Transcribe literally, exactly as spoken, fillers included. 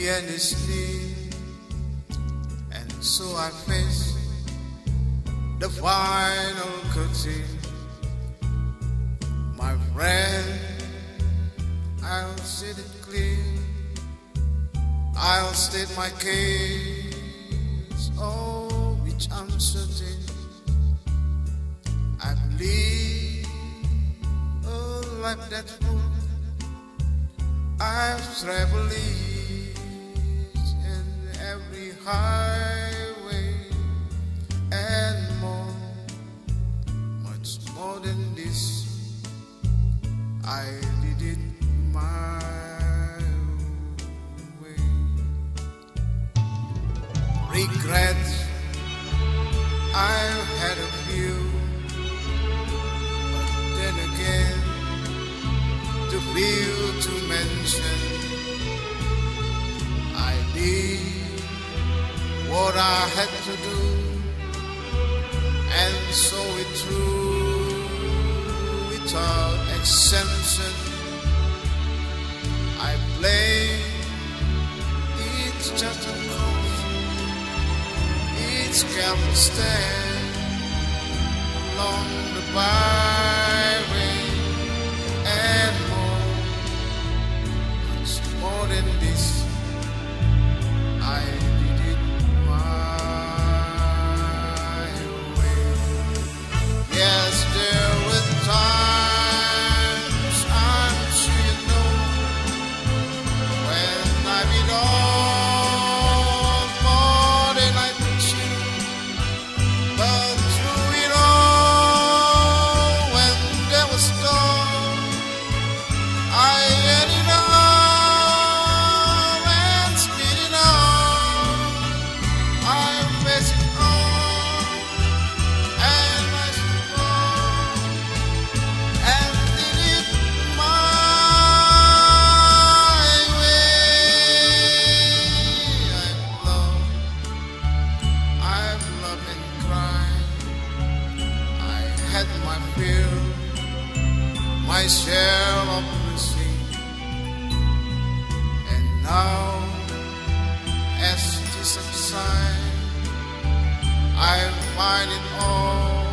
earnestly, and so I face the final curtain. My friend, I'll set it clear, I'll state my case, oh, which I'm certain. I believe a life that's full. I've traveled each and every highway and more, much more than this. I did it my way. Regrets, I've had a few, but then again, too few to mention. I did what I had to do, and so it through without exemption. I blame each just a course, each careful stand along the byway and more, much more than this. I did it my way. Yes, there were times, I'm sure you know, when I did all more than I could chew. But through it all, when there was storm, I had it all and spit it all. I faced it all and I strong and did it my way. I've loved, I've loved and cried. I had my fill, my share of mercy. And now, as it subsides, I find it all